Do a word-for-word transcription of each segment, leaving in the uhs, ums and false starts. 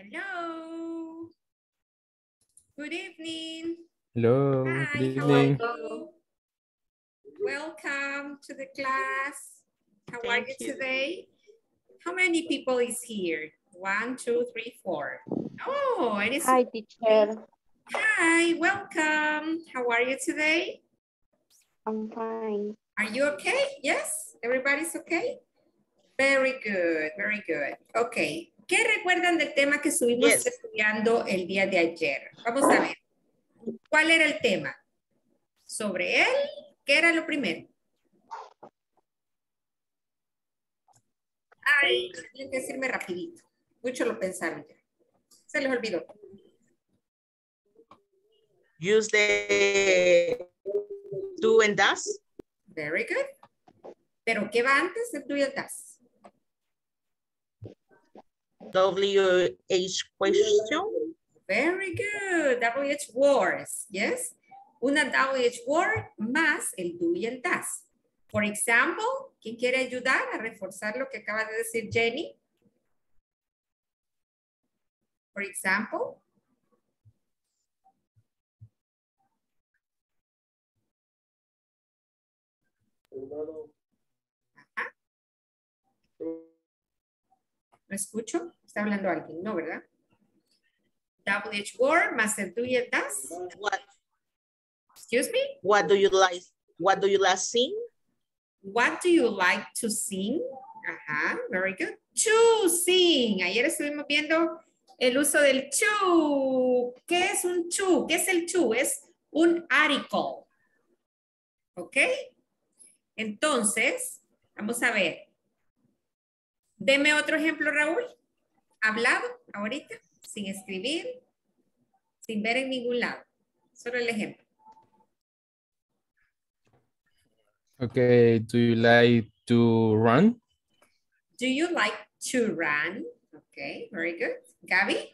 Hello. Good evening. Hello, Hi, good how are evening. you? Welcome to the class. How are Thank you, you. today? How many people is here? One, two, three, four. Oh, it is. Hi, teacher. Hi, welcome. How are you today? I'm fine. Are you okay? Yes, everybody's okay? Very good, very good. Okay, ¿qué recuerdan del tema que estuvimos Yes. estudiando el día de ayer? Vamos a ver. ¿Cuál era el tema? Sobre él, ¿qué era lo primero? Ay, tienen que decirme rapidito. Mucho lo pensaron ya. Se les olvidó. Use the do and does. Very good. ¿Pero qué va antes de do y el das? W H question. Very good. W H words, yes. Una W H word más el do y el das. Por ejemplo, ¿quién quiere ayudar a reforzar lo que acaba de decir Jenny? Por ejemplo. Ajá. ¿No escucho? Está hablando alguien, ¿no, verdad? W H word más el do y el das. What Excuse me? what do you like? What do you like sing? What do you like to sing? Ajá, very good. To sing. Ayer estuvimos viendo el uso del to. ¿Qué es un to? ¿Qué es el to? Es un article. ¿Ok? Entonces, vamos a ver. Deme otro ejemplo, Raúl. Hablado ahorita, sin escribir, sin ver en ningún lado. Solo el ejemplo. Okay, do you like to run? Do you like to run? Okay, very good. Gaby?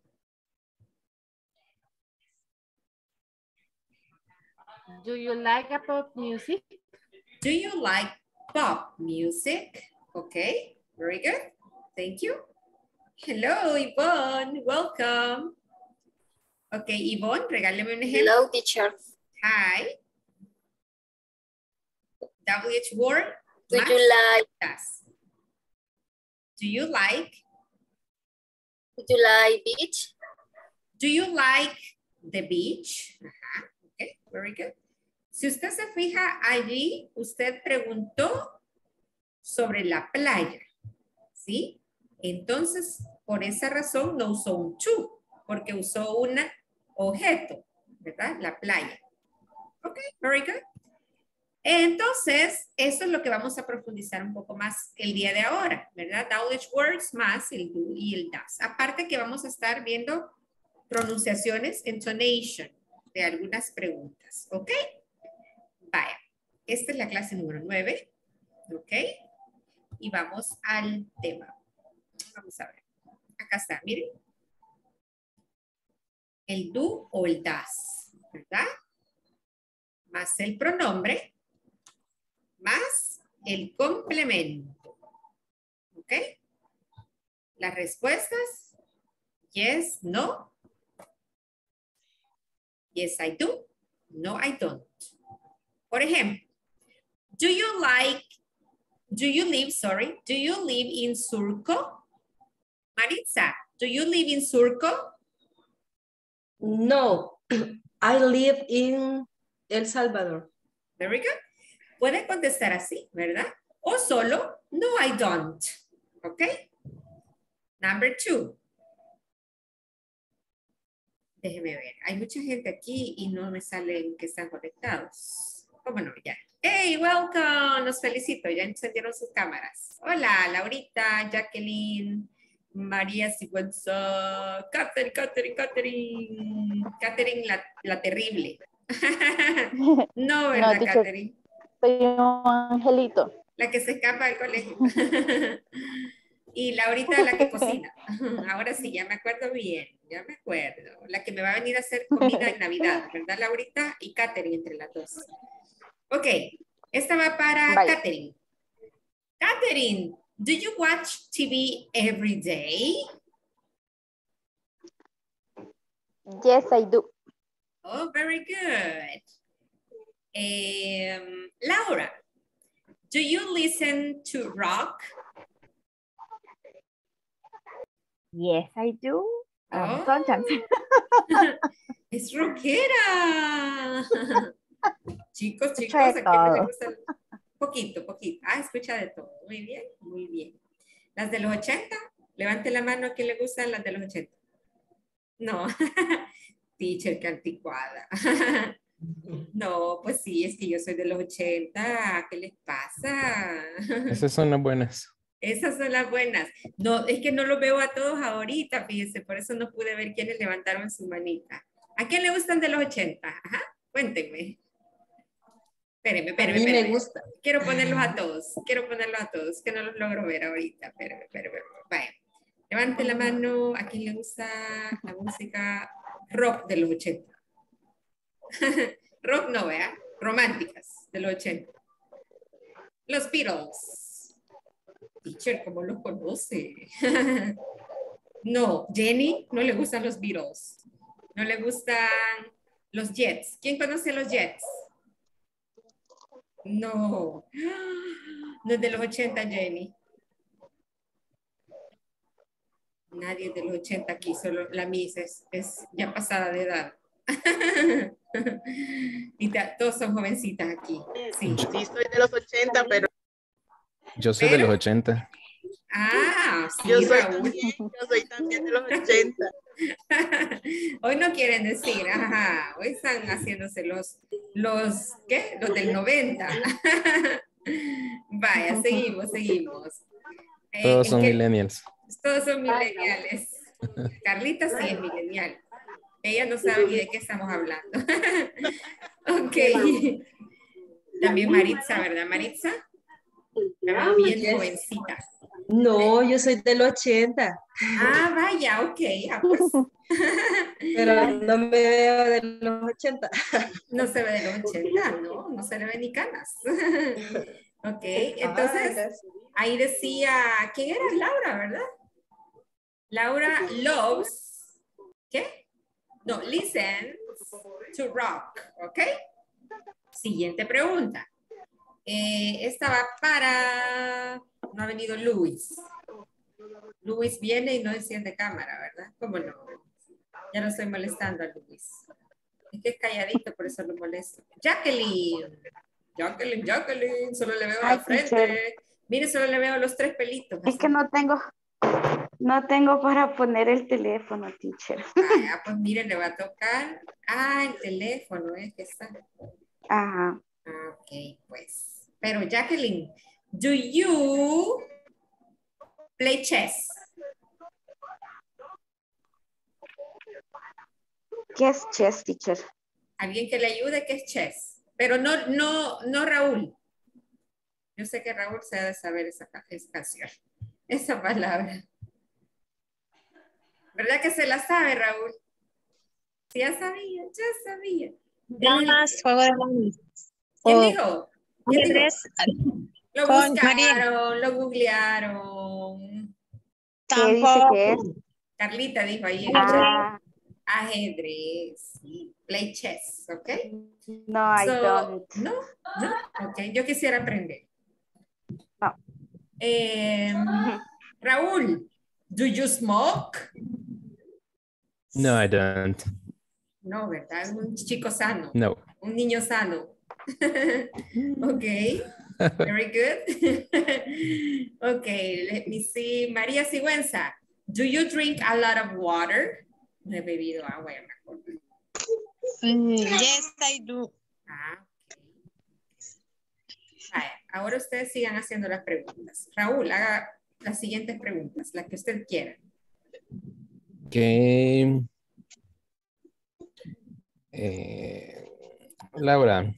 Do you like pop music? Do you like pop music? Okay, very good. Thank you. Hello, Yvonne. Welcome. Okay, Yvonne, regáleme un ejemplo. Hello, teacher. Hi. W H word. Do más you like das. Do you like? do you like beach? Do you like the beach? Ajá. Okay, very good. Si usted se fija allí, usted preguntó sobre la playa, ¿sí? Entonces, por esa razón no usó un to, porque usó un objeto, ¿verdad? La playa. Ok, very good. Entonces, eso es lo que vamos a profundizar un poco más el día de ahora, ¿verdad? W H words más el do y el das. Aparte que vamos a estar viendo pronunciaciones, intonation de algunas preguntas, ¿ok? Vaya, esta es la clase número nueve, ¿ok? Y vamos al tema. Vamos a ver. Acá está, miren. El do o el das, ¿verdad? Más el pronombre, más el complemento. ¿Ok? Las respuestas, yes, no. Yes, I do. No, I don't. Por ejemplo, do you like, do you live, sorry, do you live in Surco? Maritza, do you live in Surco? No, I live in El Salvador. Very good. Puede contestar así, ¿verdad? O solo, no, I don't. ¿Ok? Number two. Déjeme ver. Hay mucha gente aquí y no me salen que están conectados. ¿Cómo no? Ya. Hey, welcome. Los felicito. Ya encendieron sus cámaras. Hola, Laurita, Jacqueline, María Sigüenza, Catherine, Catherine, Catherine. Catherine la, la terrible. No, ¿verdad, No, teacher. Catherine? Soy un angelito. La que se escapa del colegio. Y Laurita la que cocina. Ahora sí, ya me acuerdo bien. Ya me acuerdo. La que me va a venir a hacer comida en Navidad, ¿verdad, Laurita? Y Catherine entre las dos. Ok. Esta va para Bye. Catherine. Catherine, do you watch T V every day? Yes, I do. Oh, very good. Um, Laura, do you listen to rock? Yes, I do. Um, Oh. sometimes. Es rockera. Chicos, chicos, Escucho de ¿a quién no le todo. gusta? el- Poquito, poquito. Ah, escucha de todo. Muy bien, muy bien. ¿Las de los ochenta? Levante la mano a quien le gustan las de los ochenta. No. Teacher, qué anticuada. No, pues sí, es que yo soy de los ochenta. ¿Qué les pasa? Esas son las buenas. Esas son las buenas. No, es que no los veo a todos ahorita, fíjense, por eso no pude ver quiénes levantaron su manita. ¿A quién le gustan de los ochenta? Ajá, cuéntenme. Espérenme, A espérenme, mí me espérenme. gusta. Quiero ponerlos a todos, quiero ponerlos a todos, que no los logro ver ahorita. Espérenme, espérenme. Vaya. Levante la mano a quien le gusta la música rock de los ochenta. Rock no, vea, románticas de los ochenta. Los Beatles. Teacher, ¿cómo los conoce? No, Jenny no le gustan los Beatles. No le gustan los Jets. ¿Quién conoce los Jets? No. No es de los ochenta, Jenny. Nadie de los ochenta aquí, solo la Miss es, es ya pasada de edad. Y ta- todos son jovencitas aquí. Sí. Sí, soy de los ochenta, pero Yo soy de ¿Pero? los ochenta. Ah, sí, yo soy Raúl. también, yo soy también de los ochenta. Hoy no quieren decir, ajá, hoy están haciéndose los, los, ¿qué? Los del noventa. Vaya, seguimos, seguimos. Eh, Todos ¿en son qué? millennials. Todos son millennials. Carlita sí es millennial. Ella no sabe ni de qué estamos hablando. Ok. También Maritza, ¿verdad, Maritza? La veo bien Yes. jovencita. No, yo soy del ochenta, Ah, vaya, ok. Ah, pues. pero no me veo de los ochenta. No se ve de los ochenta, ¿no? No se le ve ni canas. Ok, entonces, Ah, gracias. ahí decía, ¿quién era? Laura, ¿verdad? Laura loves, ¿qué? No, listens to rock, ¿ok? Siguiente pregunta. Eh, esta va para, no ha venido Luis. Luis viene y no enciende cámara, ¿verdad? ¿Cómo no? Ya no estoy molestando a Luis. Es que es calladito, por eso lo molesto. Jacqueline. Jacqueline, Jacqueline, solo le veo Ay, la frente. teacher. Mire, solo le veo los tres pelitos. Es que no tengo, no tengo para poner el teléfono, teacher. Vaya, pues mire, le va a tocar. Ah, el teléfono, es que está. Ajá. Ok, pues. Pero Jacqueline, do you play chess? ¿Qué es chess, teacher? Alguien que le ayude, ¿qué es chess? Pero no, no, no Raúl. Yo sé que Raúl se debe saber esa, esa canción, esa palabra. ¿Verdad que se la sabe, Raúl? Sí, ya sabía, ya sabía. Damas, juego de manos. ¿Quién O dijo? ¿Quién dijo? ajedrez Lo con María. buscaron, lo googlearon. ¿Qué dice Tampoco. que es? Carlita dijo ahí en el chat. Ah, Ajedrez, sí. Play chess, ¿ok? no, I So, don't. no, no, ok. Yo quisiera aprender. No. Eh, Raúl, do you smoke? No, I don't. No, ¿verdad? Un chico sano. No. Un niño sano. Ok. Very good. Okay, let me see. María Sigüenza, do you drink a lot of water? No he bebido agua, ya me acuerdo. Mm, yes, I do. Ah, ok. Vaya, ahora ustedes sigan haciendo las preguntas. Raúl, haga las siguientes preguntas, las que usted quiera. Okay. Eh, Laura.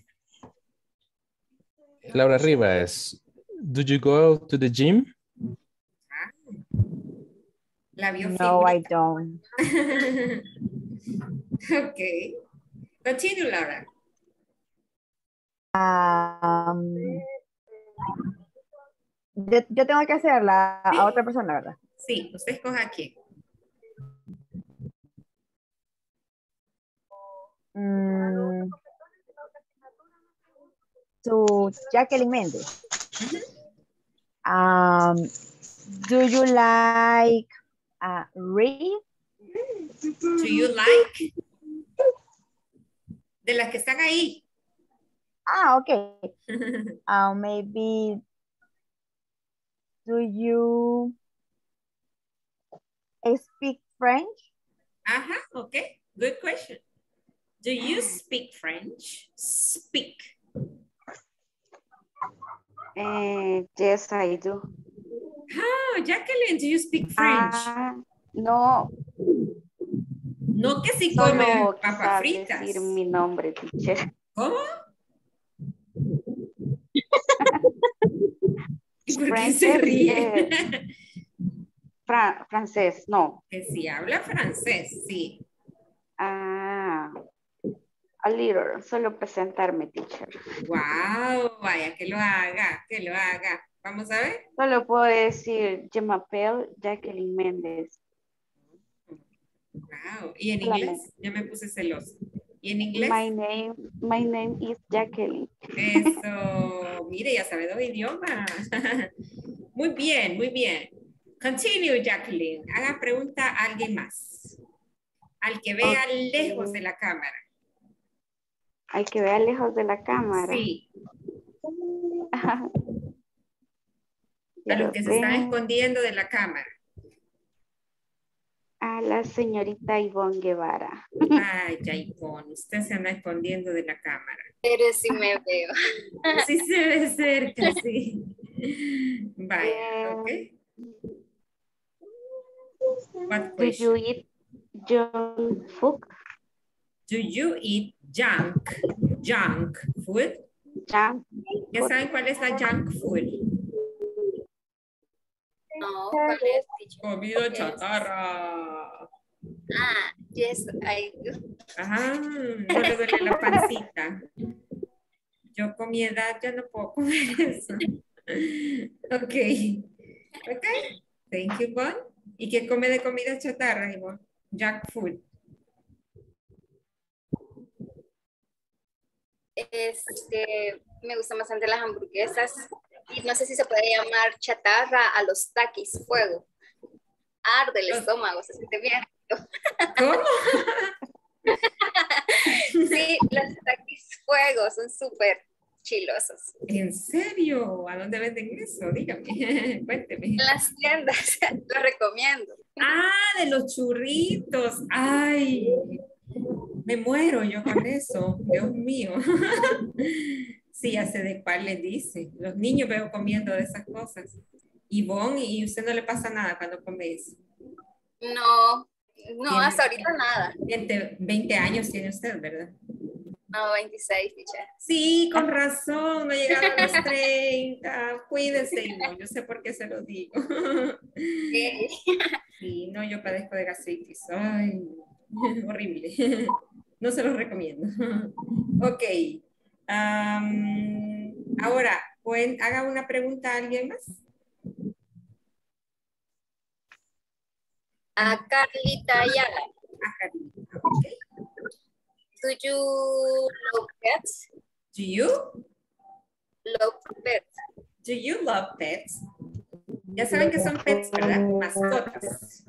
Laura Rivas, do you go to the gym? Ah, la vio No, I física. don't. Ok. Continue, Laura. Um, yo, yo tengo que hacerla Sí. a otra persona, ¿verdad? Sí, usted escoja quién. mm, to Jacqueline Mendez. Um, do you like uh, read? Do you like? De las que están ahí. Ah, okay. uh, maybe do you speak French? Ajá, okay. Good question. Do you speak French? Speak. Eh, yes, I do. Ah, Jacqueline, do you speak French? Ah, no, No que si come solo papas quizás fritas. decir mi nombre, teacher. ¿Cómo? ¿Y por qué se Francés, ríe? eh, fra- francés, no. Que si habla francés, sí. Ah, a little, solo presentarme, teacher. Wow, vaya, que lo haga, que lo haga. Vamos a ver. Solo puedo decir, je m'appelle Jacqueline Méndez. Wow. ¿Y en Solamente. inglés? Ya me puse celosa. ¿Y en inglés? My name, my name is Jacqueline. Eso. Mire, ya sabe dos idiomas. Muy bien, muy bien. Continue, Jacqueline. Haga pregunta a alguien más. Al que vea Ok. lejos de la cámara. Hay que ver lejos de la cámara. Sí. A Quiero los que se están ver. escondiendo de la cámara. A la señorita Ivonne Guevara. Ay, Jaipon, usted se anda escondiendo de la cámara. Pero sí me veo. Sí se ve cerca, sí. Vaya, ok. What Do you question? eat junk food? Do you eat junk, junk food? Junk ¿Ya food. saben cuál es la junk food? No, ¿cuál es, teacher? Comida Es- chatarra. Ah, yes, I do. Ajá, no le duele la pancita. Yo con mi edad ya no puedo comer eso. Ok. Ok. Thank you, Bon. ¿Y qué come de comida chatarra, Ivonne? Junk food. Este, me gustan bastante las hamburguesas y no sé si se puede llamar chatarra a los taquis, fuego. Arde el estómago, se siente bien. ¿Cómo? Sí, los taquis fuego son súper chilosos. ¿En serio? ¿A dónde venden eso? Dígame, cuénteme. En las tiendas, lo recomiendo. Ah, de los churritos. Ay, me muero yo con eso. Dios mío. Sí, ya sé de cuál le dice. Los niños veo comiendo de esas cosas. Ivonne, ¿y usted no le pasa nada cuando come eso? No, no, hasta ahorita nada. veinte, veinte años tiene usted, ¿verdad? No, veintiséis, teacher. Sí, con razón, no llegaron a los treinta. Cuídese, Ivonne, yo sé por qué se lo digo. Ok. Sí, no, yo padezco de gastritis. Ay, horrible. No se los recomiendo. Ok. Am, ahora, ¿pueden, haga una pregunta a alguien más? A Carlita Ayala. A Carlita, ok. Do you love pets? Do you? Love pets. Do you love pets? Ya saben que son pets, ¿verdad? Mascotas.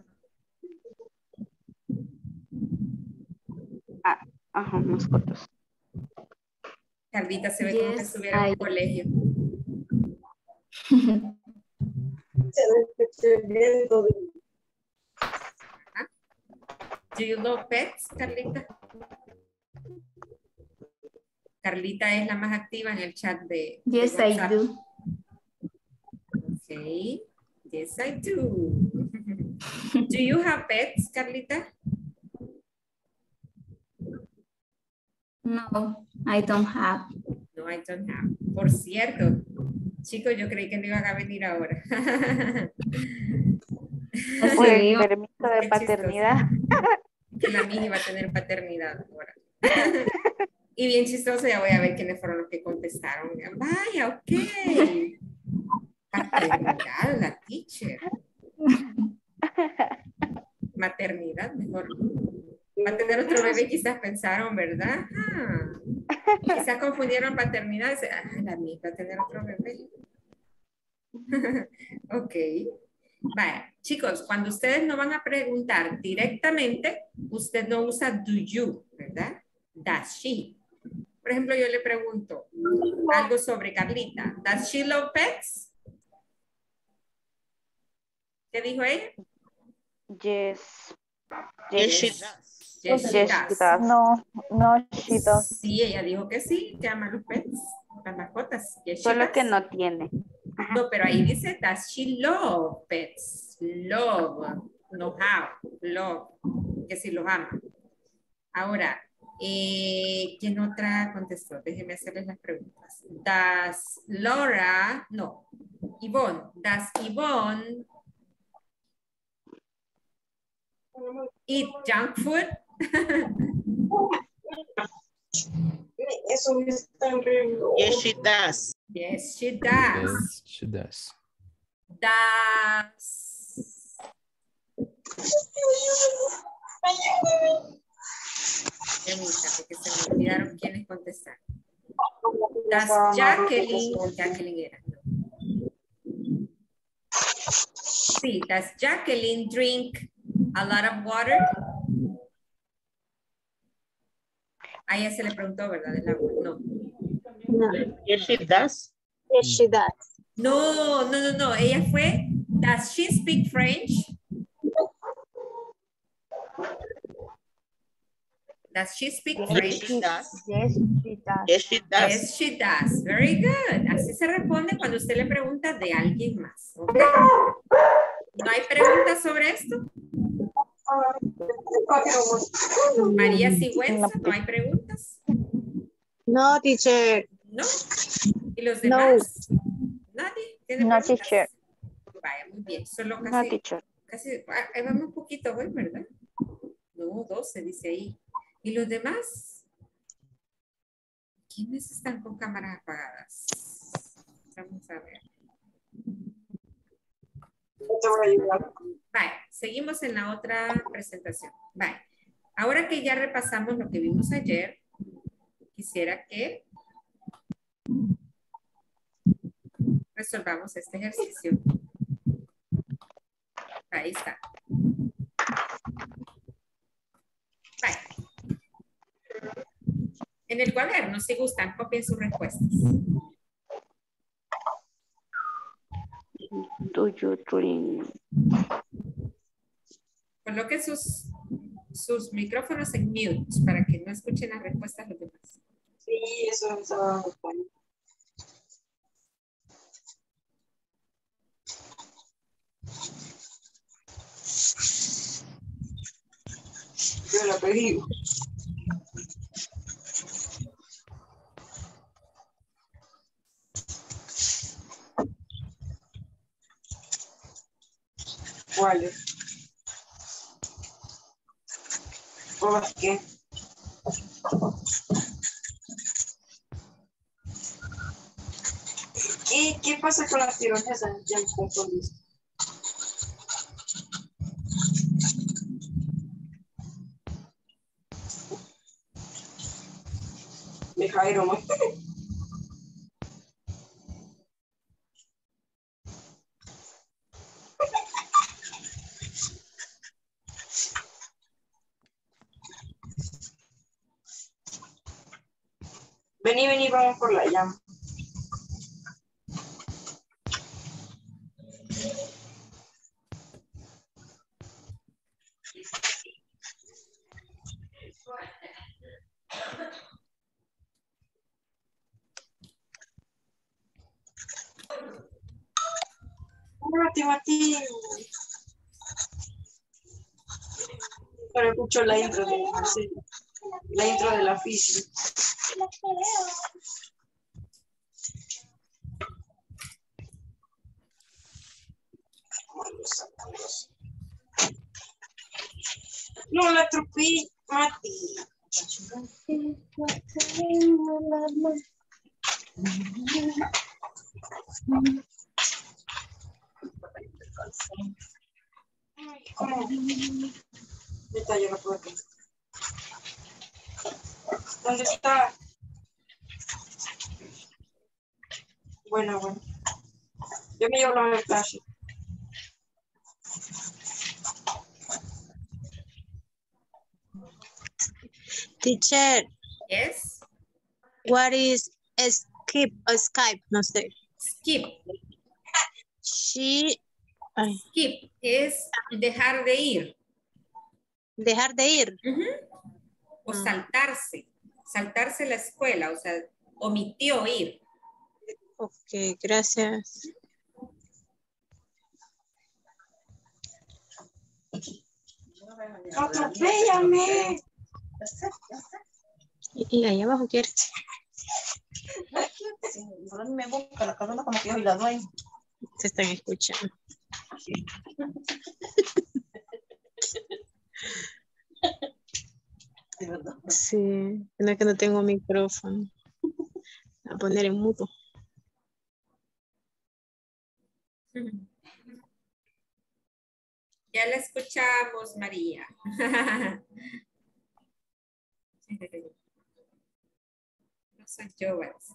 Ah, ajá, mascotas. Carlita se ve como que Yes, estuviera en I un do. colegio. Ajá. Do you love pets, Carlita? Carlita es la más activa en el chat de, de Yes, I WhatsApp. do. Okay. Yes, I do. Do you have pets, Carlita? No, I don't have. No, I don't have. Por cierto, chicos, yo creí que no iban a venir ahora. Por el permiso Qué de chistoso. paternidad. Que la mía iba a tener paternidad ahora. Y bien chistoso, ya voy a ver quiénes fueron los que contestaron. Vaya, ok. Paternidad, la teacher. Maternidad, mejor. Va a tener otro bebé, quizás pensaron, ¿verdad? Ah, quizás confundieron paternidad. Ah, la mía va a tener otro bebé. Ok. Vaya, chicos, cuando ustedes no van a preguntar directamente, usted no usa do you, ¿verdad? Does she. Por ejemplo, yo le pregunto algo sobre Carlita. Does she love pets? ¿Qué dijo ella? Yes. Yes, she Yes. does. Yes, she Yes, does. she does. No, no, she does. Sí, ella dijo que sí, que ama los pets, las mascotas. Yes, she Solo does. que no tiene. No, pero ahí dice, does she love pets? Love, no how, love, que si los ama. Ahora, eh, ¿quién otra contestó? Déjenme hacerles las preguntas. Does Laura, no, Yvonne, does Yvonne eat junk food? Yes, she does. Yes, she does. Yes, she does. Does Permítame que se me olvidaron quiénes contestar. Does Jacqueline, Jacqueline era, no. Sí, does Jacqueline drink a lot of water? A ella se le preguntó, ¿verdad? Del agua. No. Yes, she does. Yes, she does. No, no, no, no. Ella fue, does she speak French? Does she speak Yes, French? she does. Yes, she does. Yes, she does. Yes, she does. Very good. Así se responde cuando usted le pregunta de alguien más. ¿Ok? ¿No hay preguntas sobre esto? María Sigüenza, ¿no hay preguntas? No, teacher. ¿No? ¿Y los No. demás? ¿Nadie tiene No, preguntas? teacher. Vaya, muy bien. Solo No, casi, teacher. casi, ah, ahí vamos un poquito hoy, ¿verdad? No, doce dice ahí. ¿Y los demás? ¿Quiénes están con cámaras apagadas? Vamos a ver. Vale, seguimos en la otra presentación. Vale, ahora que ya repasamos lo que vimos ayer, quisiera que resolvamos este ejercicio. Ahí está. Vale. En el cuaderno, si gustan, copien sus respuestas. Do you drink? Coloquen sus, sus micrófonos en mute para que no escuchen las respuestas de los demás. Sí, eso estaba bueno. Yo la pedí. ¿Cuáles? ¿Todas qué? ¿Qué, qué pasa con las tironesas? Ya me confundí. De Jairo, ¿no? Vení, vení, vamos por la llama. Mati, Mati. Pero escucho la intro de Marcelo. La intro de la física. No la atropellé, Mati. Ay, ¿cómo? Neta, yo no puedo. ¿Dónde está? Bueno, bueno. Yo me llevo la clase. Teacher, Yes. what is skip o Skype? No sé. Skip. She, ay, Skip es dejar de ir. dejar de ir. Ujú. O Ah. saltarse. Saltarse la escuela, o sea, omitió ir. Ok, gracias. ¡Atropéllame! Y, y ahí abajo quieres. Me busca la corona como que yo soy la dueña. Se están escuchando. Sí, no es que no tengo micrófono. A poner en mudo. Ujú. Ya la escuchamos, María. No soy yo, ¿ves?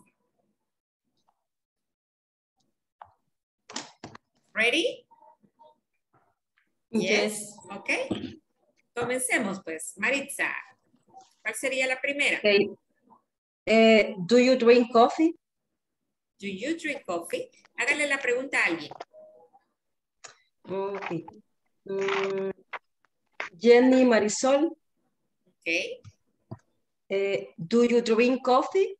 Ready? Yes. Ok. Comencemos, pues. Maritza, ¿cuál sería la primera? Okay. Eh, do you drink coffee? Do you drink coffee? Hágale la pregunta a alguien. Okay. Mm, Jenny Marisol, Ok. eh, do you drink coffee?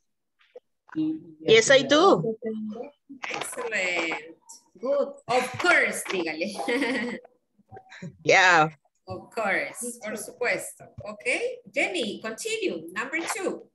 Yes, I do. Excellent. Good. Of course, dígale. Yeah. Of course, por supuesto. Ok. Jenny, continue. Number two.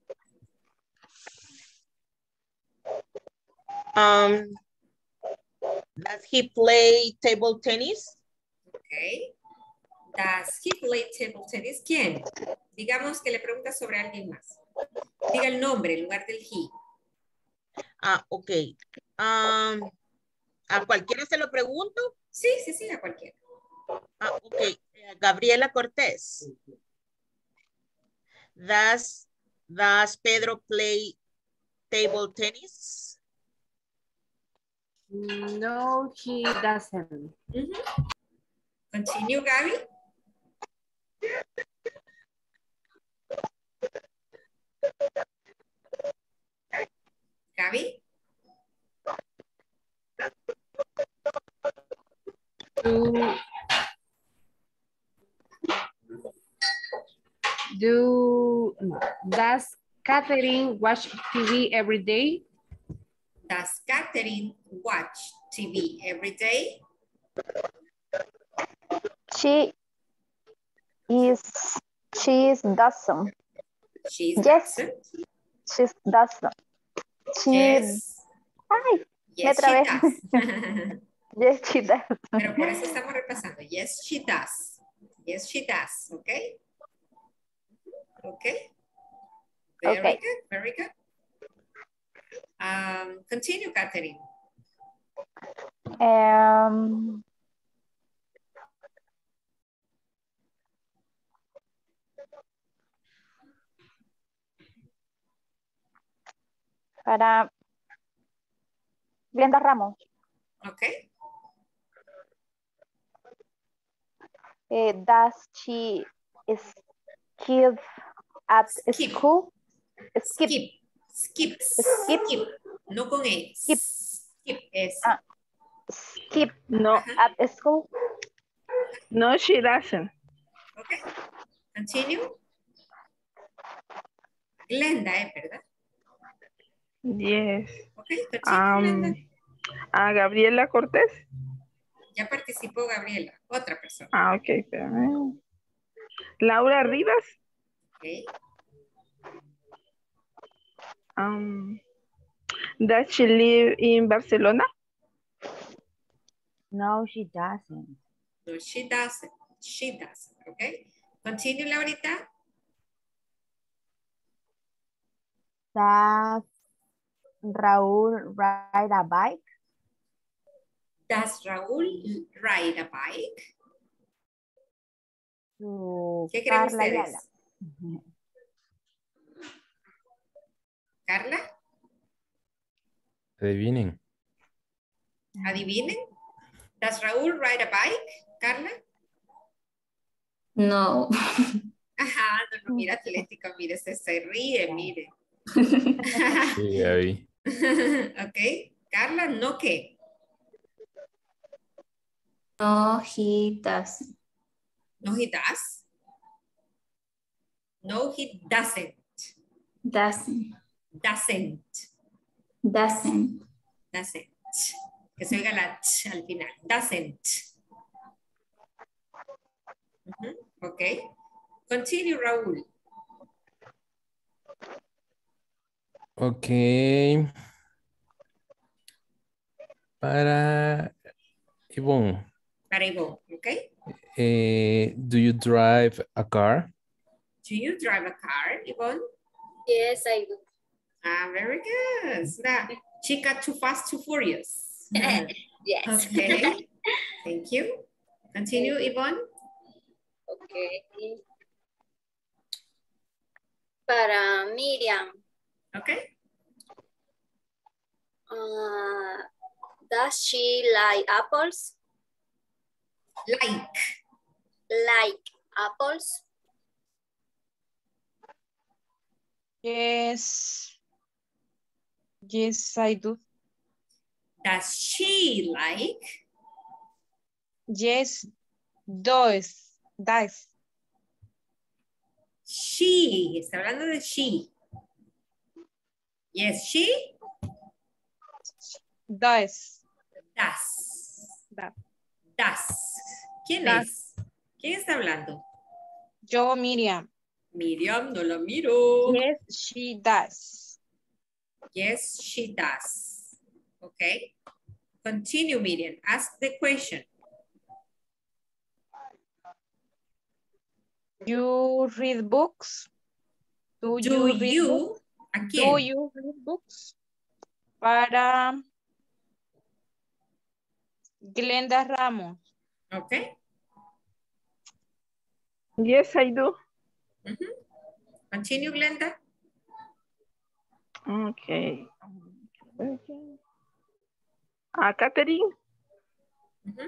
Um, does he play table tennis? Ok. Does he play table tennis? ¿Quién? Digamos que le pregunta sobre alguien más. Diga el nombre en lugar del he. Ah, ok. Um, ¿a cualquiera se lo pregunto? Sí, sí, sí, a cualquiera. Ah, ok. Eh, Gabriela Cortés. Does, does Pedro play table tennis? No, he doesn't. Uh-huh. Continue, Gaby. Gaby. Do, do does Catherine watch T V every day? Does Catherine watch T V every day? She is, she is doesn't. She's Yes. doesn't. She doesn't. She, Yes. ay, Yes, otra she vez. does. Yes, she does. Pero por eso estamos repasando. Yes, she does. Yes, she does. Okay. Okay. Very Okay. good. Very good. Um, continue, Catherine. Um, para Glenda Ramos. Okay. Eh, does she skip at Skip. school? Skip. Skip. Skip. Skip. Skip. No con E. Skip. Skip es. Ah, skip No, Ajá. at school. no, she doesn't. Okay. Continue. Glenda, ¿eh? ¿Verdad? Yes. Okay. Continue, Um, Glenda. a Gabriela Cortés. Ya participó Gabriela. Otra persona. Ah, ok. Espérame. Laura Rivas. Okay. Um, does she live in Barcelona? No, she doesn't. No, she doesn't. She doesn't. Okay. Continue, Laurita. Does Raúl ride a bike? Does Raúl ride a bike? To ¿Qué creen Carla ustedes? Ayala. Carla, Adivinen. adivinen. Does Raúl ride a bike? Carla. No. Ajá, no, no, mira Atlético, mire, se, se ríe, mire. Sí, ya vi. Ok, Carla, ¿no qué? No, he does. No, he does. No, he doesn't. Doesn't. Doesn't. Doesn't. Doesn't. Que se oiga la ch al final. Doesn't. Uh-huh. Ok. Continue, Raúl. Ok. Para Ivonne. Para Ivonne, ok. Eh, do you drive a car? Do you drive a car, Ivonne? Yes, I do. Ah, very good. Una chica too fast, too furious. Yes. Okay. Thank you. Continue, Yvonne. Okay. Para Miriam. Okay. Uh, does she like apples? Like. Like apples? Yes. Yes, I do. Does she like? Yes, does. Does. She. Está hablando de she. Yes, she Does. does. Da. Does. ¿Quién Does. es? ¿Quién está hablando? Yo, Miriam. Miriam, no la miro. Yes, she does. Yes, she does. Okay. Continue, Miriam. Ask the question. You read books? Do, Do you read you? books? ¿A Do quién? you read books? Para Glenda Ramos. Okay. Yes, I do. Mm-hmm. Continue, Glenda. Okay. Uh, Catherine. Mm-hmm.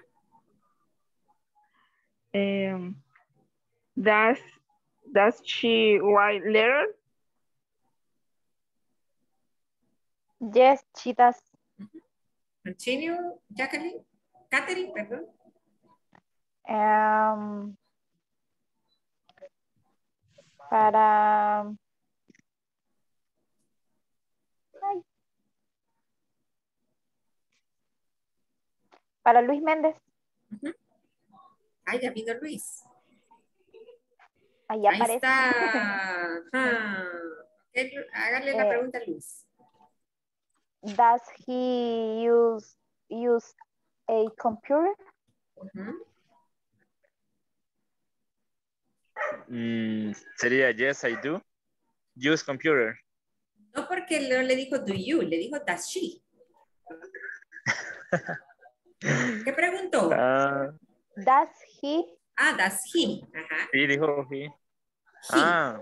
Um, does does she write letters? Yes, she does. Mm-hmm. Continue, Jacqueline. Catherine, perdón. Um, para... Ay. Para Luis Méndez. Uh-huh. Ay, ya vino Luis. Ahí Ahí aparece. está. Ah. Okay, hágale la Eh, pregunta a Luis. Does he use use a computer? Uh-huh. Mm, sería yes, I do. Use computer. No, porque no le dijo do you, le dijo does she. ¿Qué preguntó? Uh, Does he? Ah, does he. Ajá. sí, dijo he. He. Ah.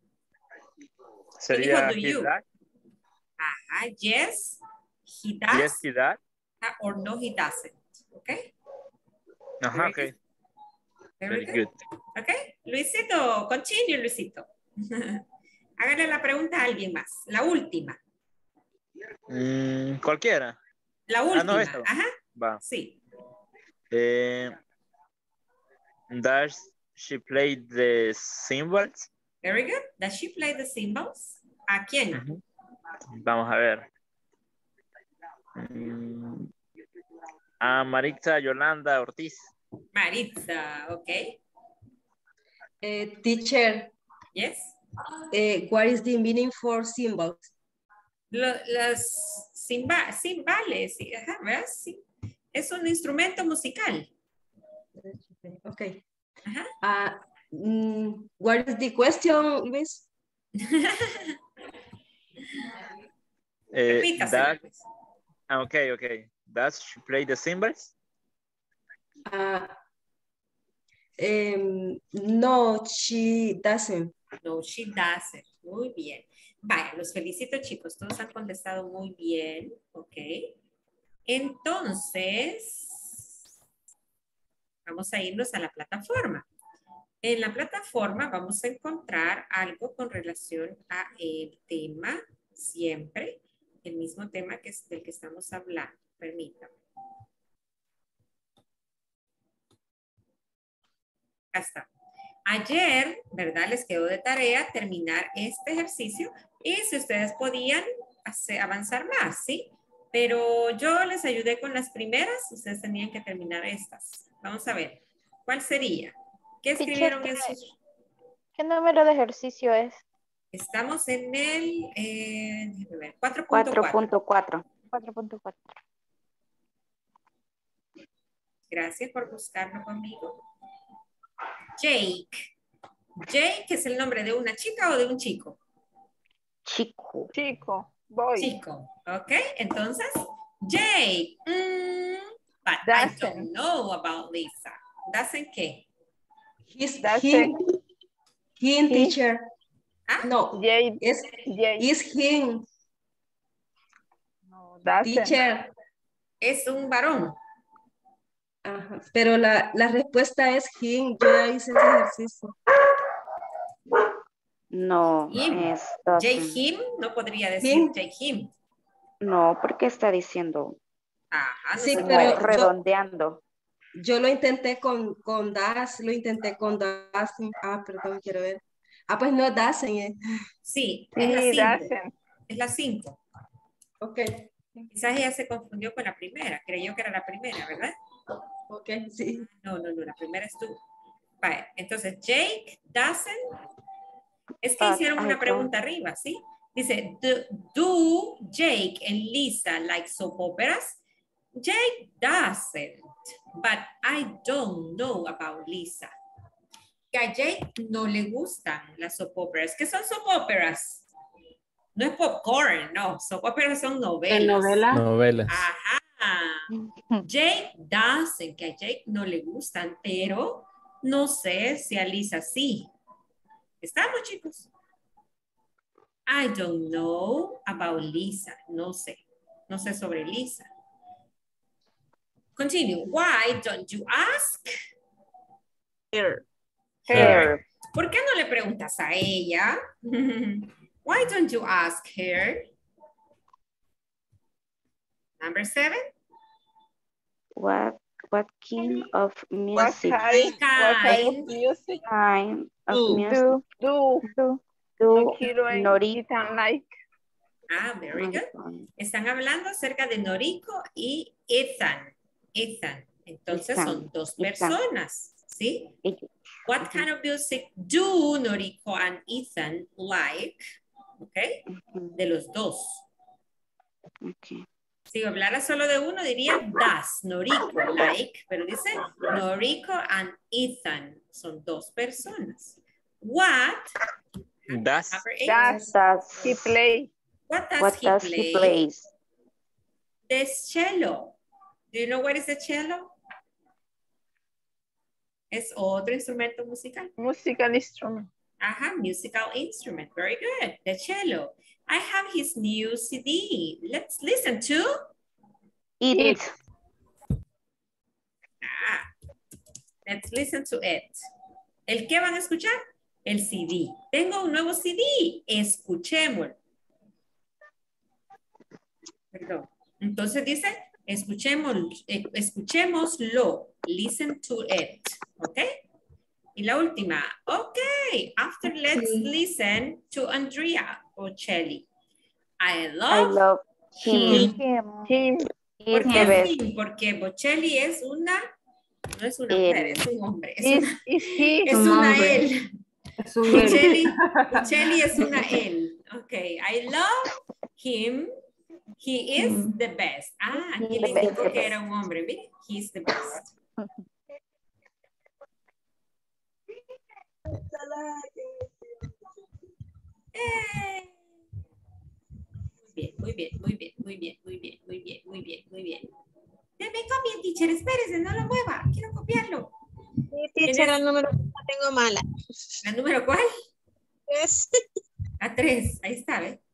Sería do he you? does. Ajá, yes, he does. Yes, he does. Or no, he doesn't. Okay. Ajá, Very okay. good. Very, Very good. good. Okay. Luisito, continue, Luisito. Hágale la pregunta a alguien más. La última. Mm, cualquiera. La última. Ah, no, esta. Ajá. Va. Sí. Eh, does she play the cymbals? Very good. Does she play the cymbals? ¿A quién? Uh-huh. Vamos a ver. Mm, a Maritza Yolanda Ortiz. Maritza, okay. Uh, teacher. Yes. Uh, what is the meaning for symbols? Lo, las cimba, cimbales, ajá, ¿verdad? Sí. Es un instrumento musical. Okay. Ajá. Uh, mm, what is the question, Miss? Eh, Repítaselo, that, pues. okay, okay. Does she play the cymbals? Uh, um, no, she doesn't. No, she doesn't. Muy bien. Vaya, los felicito, chicos. Todos han contestado muy bien. Ok. Entonces, vamos a irnos a la plataforma. En la plataforma vamos a encontrar algo con relación a el tema, siempre, el mismo tema que es del que estamos hablando. Permítanme. Acá está. Ayer, ¿verdad? Les quedó de tarea terminar este ejercicio y si ustedes podían hacer, avanzar más, ¿sí? Pero yo les ayudé con las primeras, ustedes tenían que terminar estas. Vamos a ver, ¿cuál sería? ¿Qué escribieron en sus? ¿Qué número de ejercicio es? Estamos en el, eh, déjame ver, cuatro punto cuatro cuatro. punto cuatro. cuatro punto cuatro. Gracias por buscarlo conmigo. Jake. Jake es el nombre de una chica o de un chico. Chico. Chico. Boy. Chico. Ok, entonces, Jake. Mm, but Doesn't. I don't know about Lisa. ¿Doesn't qué? He's Doesn't. him. Him, He- teacher. ¿Ah? No, Jay. es Jay. is him, No, doesn't. teacher. Es un varón. Ajá. Pero la, la respuesta es him. Yo ya hice ese ejercicio. No, Him. es Jake doesn't. him, no podría decir Him. Jake him. No, porque está diciendo Ajá, no Sí, se como pero puede. yo- redondeando. Yo lo intenté con, con das, lo intenté con doesn't. Ah, perdón, quiero ver. Ah, pues no doesn't. eh. Sí, Sí, es la cinco. doesn't. Es la cinco. Ok, Quizás ella se confundió con la primera. Creyó que era la primera, ¿verdad? ok, sí. No, no, no, la primera es tú. Vale, entonces Jake doesn't. Es que But hicieron I una don't. pregunta arriba, ¿sí? Dice, do, do Jake and Lisa like soap operas? Jake doesn't, but I don't know about Lisa. Que a Jake no le gustan las soap operas. ¿Qué son soap operas? No es popcorn, no. Soap operas son novelas. ¿De novela? Novelas. Ajá. Jake doesn't, que a Jake no le gustan, pero no sé si a Lisa sí. ¿Estamos, chicos? I don't know about Lisa. No sé. No sé sobre Lisa. Continue. Why don't you ask Here. Her. ¿Por qué no le preguntas a ella? Why don't you ask her? Number seven. What what kind of What music? kind, what kind of Kind. music Kind of Do. music do, do, do do heroine Nori- Ethan like? Ah, very good. Están hablando acerca de Noriko y Ethan. Ethan. Entonces Ethan. son dos Ethan. personas, ¿sí? Ethan. What kind of music do Noriko and Ethan like? ¿Ok? De los dos. Okay. Si hablara solo de uno, diría does Noriko like, pero dice Noriko and Ethan. Son dos personas. What? Does Number eight. Does Does he play? What does, what he, does play? he plays? The cello. Do you know what is the cello? Es otro instrumento musical. Musical instrument. Ajá, musical instrument. Very good. The cello. I have his new C D. Let's listen to. It. It. Ah, let's listen to it. ¿El qué van a escuchar? El C D. Tengo un nuevo C D. Escuchémoslo. Perdón. Entonces dice, escuchemos, eh, escuchémoslo. Listen to it. ¿Ok? Y la última. Ok. After let's listen to Andrea Bocelli. I I love, love him. Him. Him. He's ¿Por the qué best. sí? Porque Bocelli es una, no es una Él. mujer, es un hombre. Es Is, una, is he? es un una hombre. él. Es un él. Bocelli, Bocelli es una él. Ok. I love him. He is Mm. the best. Ah, aquí He's le the best, indicó the que best. era un hombre. Mire, he's the best. Eh. Muy bien, muy bien, muy bien, muy bien, muy bien, muy bien, muy bien, muy bien. Deme copia, teacher, espérese, no lo mueva, quiero copiarlo. Sí, teacher, el número que tengo mala. ¿La número cuál? Es A tres, ahí está, ¿ve?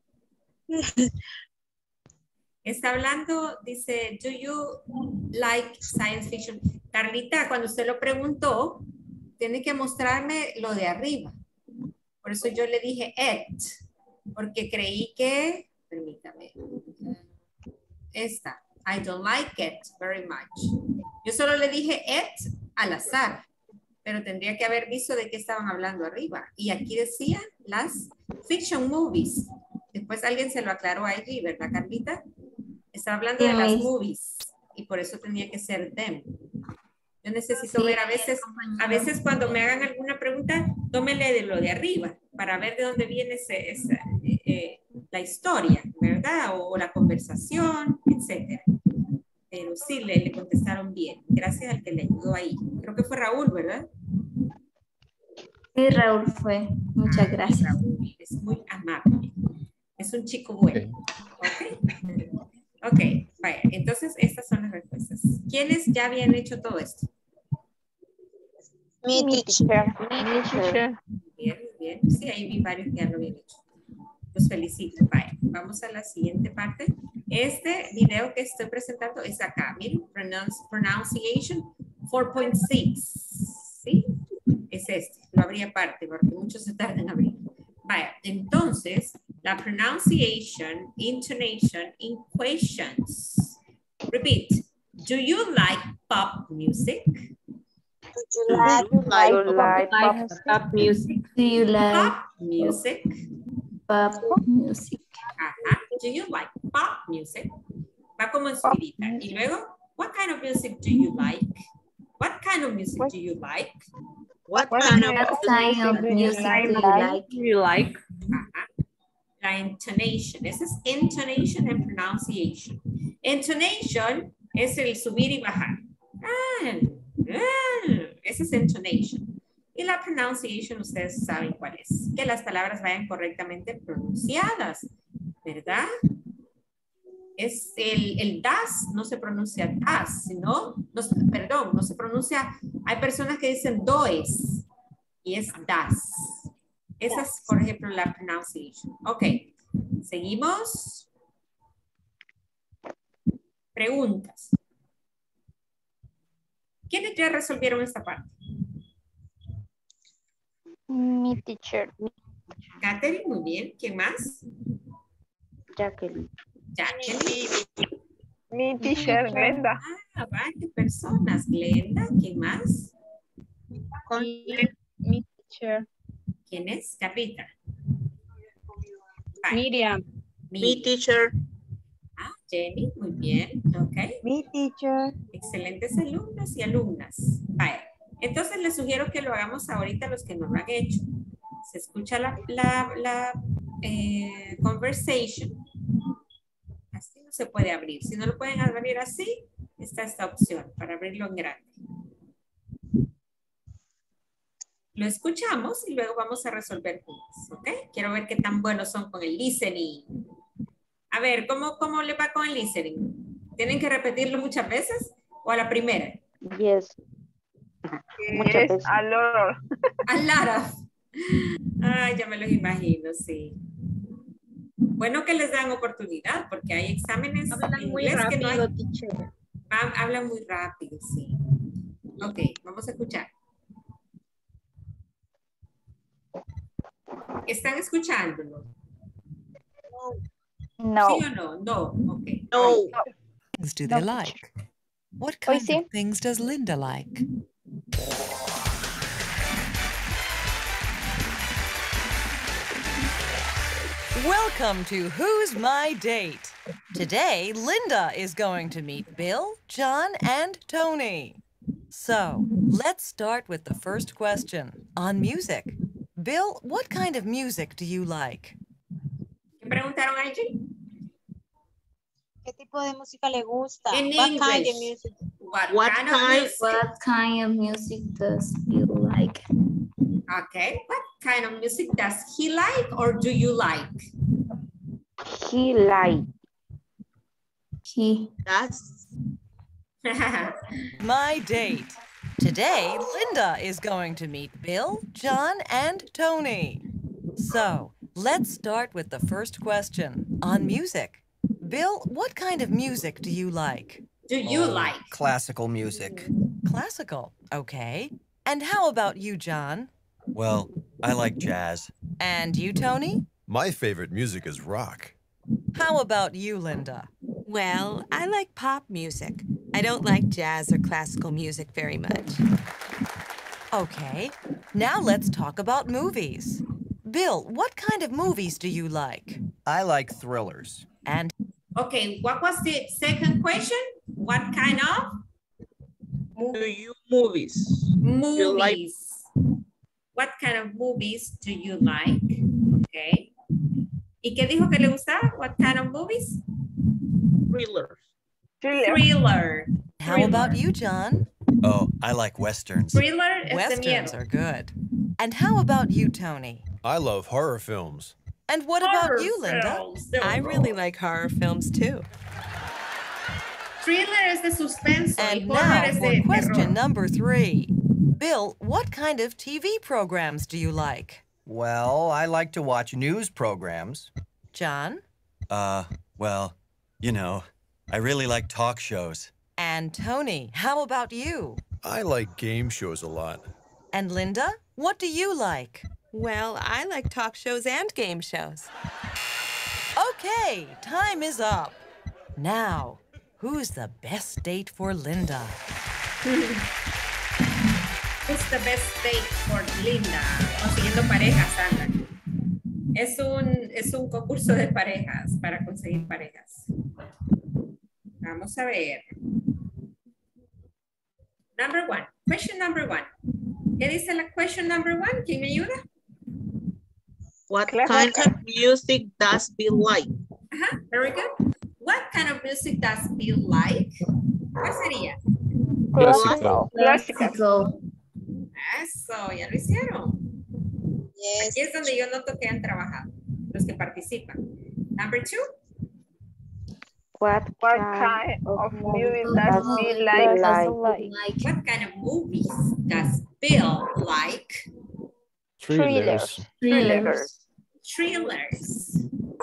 Está hablando, dice, do you like science fiction? Carlita, cuando usted lo preguntó, tiene que mostrarme lo de arriba. Por eso yo le dije it, porque creí que, permítame, esta, I don't like it very much. Yo solo le dije it al azar, pero tendría que haber visto de qué estaban hablando arriba. Y aquí decía las fiction movies. Después alguien se lo aclaró allí, ¿verdad, Carlita? Está hablando de las movies y por eso tenía que ser them. Yo necesito Sí, ver a veces, a veces cuando me hagan alguna pregunta, tómele de lo de arriba para ver de dónde viene ese, esa, eh, eh, la historia, ¿verdad? O, o la conversación, etcétera. Pero sí, le, le contestaron bien. Gracias al que le ayudó ahí. Creo que fue Raúl, ¿verdad? Sí, Raúl fue. Muchas Ah, gracias. Raúl es muy amable. Es un chico bueno. Ok. Ok, vaya. Entonces, estas son las respuestas. ¿Quiénes ya habían hecho todo esto? Mi teacher. Mi teacher. Bien, bien. Sí, ahí vi varios que ya lo habían hecho. Los felicito. Vaya, vamos a la siguiente parte. Este video que estoy presentando es acá. Miren, pronounce, pronunciation cuatro punto seis. ¿Sí? Es este. Lo abrí aparte porque muchos se tardan en abrir. Vaya, entonces, la pronunciation, intonation, in questions. Repeat. Do you like pop music? Do you like, I like, like pop, pop, Pop music. Do you like Pop music. pop music? Ajá. Do you like pop music? Va como en subidita. Y luego, what kind of music do you like? What kind of music do you like? What What kind kind of What kind of do you music like? do you like? Do you like? Ajá. La intonation. Ese es intonation and pronunciation. Intonation es el subir y bajar. Ah, ah, ese es intonation. Y la pronunciation, ustedes saben cuál es. Que las palabras vayan correctamente pronunciadas, ¿verdad? Es el, el das, no se pronuncia das, sino, no, perdón, no se pronuncia, hay personas que dicen does y es das. Esa es, por ejemplo, la pronunciation. Ok, seguimos. Preguntas. ¿Quiénes ya resolvieron esta parte? Mi teacher. Catherine, muy bien. ¿Quién más? Jacqueline. Jacqueline. Mi teacher, Glenda. Ah, varias personas. Glenda, ¿quién más? Con mi teacher. ¿Quién es? Carlita. Miriam. Mi teacher. Ah, Jenny, muy bien. Ok. Mi teacher. Excelentes alumnos y alumnas. Vaya. Entonces les sugiero que lo hagamos ahorita los que no lo han hecho. Se escucha la, la, la eh, conversation. Así no se puede abrir. Si no lo pueden abrir así, está esta opción para abrirlo en grande. Lo escuchamos y luego vamos a resolver juntos, ¿ok? Quiero ver qué tan buenos son con el listening. A ver, ¿cómo, cómo le va con el listening? ¿Tienen que repetirlo muchas veces o a la primera? Yes. Muchas Yes, veces. a lot. A lot of. Ay, ya me los imagino, sí. Bueno que les dan oportunidad porque hay exámenes Hablan en muy inglés que no hay. rápido, teacher. Ah, hablan muy rápido, sí. Ok, vamos a escuchar. ¿Están escuchándolo? No. ¿Sí o no? No, ok. No. Things do No, they teacher. like? What Hoy kinds sí. of things does Linda like? Welcome to Who's My Date? Today, Linda is going to meet Bill, John, and Tony. So, let's start with the first question on music. Bill, what kind of music do you like? ¿Qué preguntaron allí? ¿Qué tipo de música le gusta? In What kind of English. music? What, What kind, of kind- music? What kind of music does you like? Okay, what kind of music does he like or do you like? He like. He. That's My date. Today, Linda is going to meet Bill, John, and Tony. So, let's start with the first question on music. Bill, what kind of music do you like? Do you Oh, like? Classical music. Classical, okay. And how about you, John? Well, I like jazz. And you, Tony? My favorite music is rock. How about you, Linda? Well, I like pop music. I don't like jazz or classical music very much. Okay, now let's talk about movies. Bill, what kind of movies do you like? I like thrillers. And Okay, what was the second question? What kind of? Do you movies? Movies. You like What kind of movies do you like? Okay. ¿Y qué dijo que le gustaba? What kind of movies? thrillers? Thriller. how about you, John? Oh, I like westerns. Thriller es de Westerns miedo. are good. And how about you, Tony? I love horror films. And what about Horror you, Linda? films. There I we really go. like horror films too. Thriller es de suspenso. And y horror now es for de question terror. number three. Bill, what kind of T V programs do you like? Well, I like to watch news programs. John? Uh, well, you know, I really like talk shows. And Tony, how about you? I like game shows a lot. And Linda, what do you like? Well, I like talk shows and game shows. Okay, time is up. Now, who's the best date for Linda? Who's the best date for Linda? Consiguiendo parejas, Sandra. Es un, es un concurso de parejas para conseguir parejas. Vamos a ver. Number one. Question number one. ¿Qué dice la question number one? ¿Quién me ayuda? What kind of music does Bill like? Ajá, very good. What kind of music does Bill like? ¿Cuál sería? Classical. Classical. Eso, ya lo hicieron. Aquí es donde yo noto que han trabajado, los que participan. Number two. What, What kind kind of music movies does does Bill Bill like? like? What kind of movies does Bill like? Thrillers. Thrillers. Thrillers.